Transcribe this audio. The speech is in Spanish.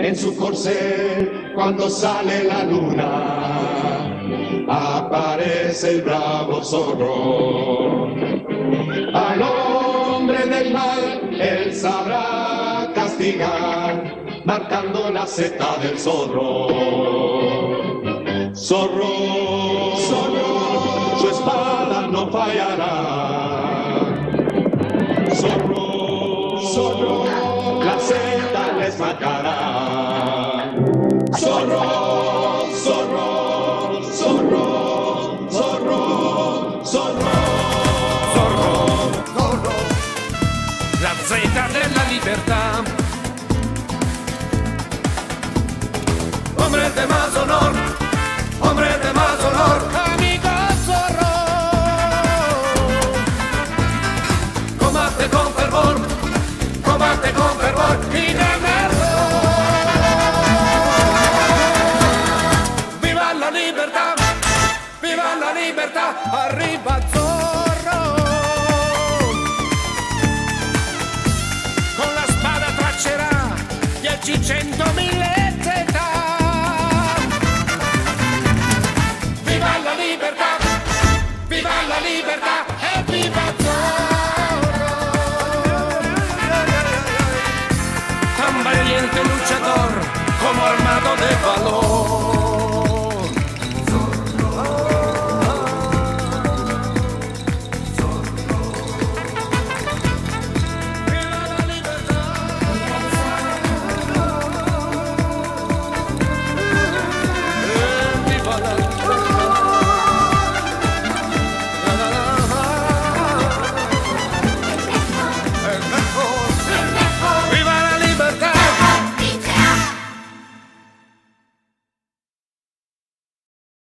en su corcel cuando sale la luna. Aparece el bravo zorro. Al hombre del mal él sabrá castigar, marcando la seta del zorro. Zorro, zorro, su espada no fallará. Zorro, zorro, la seta les marcará. Zorro, zorro, zorro, zorro, zorro, zorro, zorro, la zeta della libertà. Hombre de más honor, hombre de más honor, amigo zorro. Combate con fervor y ganarlo. Viva la libertad, arriba zorro. Con la spada traccerà 10.000 zeta. Viva la libertà e viva Zorro! Tan valiente luchador como armado de valor.